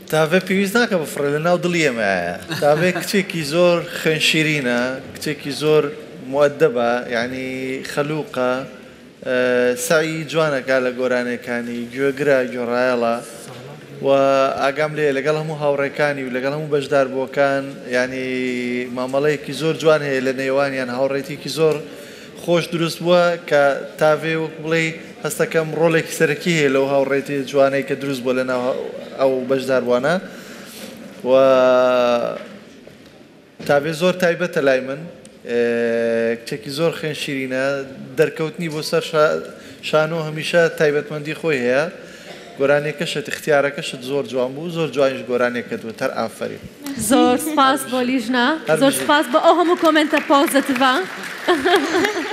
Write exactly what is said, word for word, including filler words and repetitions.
تاڤێ پێویست ناکە بفڕێ لە ناو دڵی ئێمەیە تاڤێ کچێکی زۆر خوێنشیرینە کچێکی زۆر مؤدبە یعنی خەلووقە سعی جوانەکە لە گۆرانەکانی گوێگرە گوێڕایەڵە و ئاگام لێ لەگەڵ هەموو هاوڕێکانی و لەگەڵ هەموو بەشداربووەکان ینی مامەڵەیەکی زۆر جوان هەیە لە نێوانیان هاوڕێتێکی زۆر خۆش دروست بووە کە تاڤێ وەک بڵێ هەستەکەم ڕۆڵێکی سەرەکی هەیە لەو هاوڕێتی جوانەی کە دروست بووە لەناو ئەو بەشداربووانە و تاڤێ زۆر تایبەتە لای من کچێکی زۆر خوێنشیرینە دەرکەوتنی بۆ سەر شانۆ هەمیشە تایبەتمەندی خۆی هەیە گۆرانێکەشت اختیارەکەشت زۆر جوان بوو زۆر جوانیش گۆرانێکت بوو تەر ئافرین زۆر سپاس بۆ لیژنا زۆر سپاس بۆ ئەو هەموو کۆمنتە پۆزتیڤە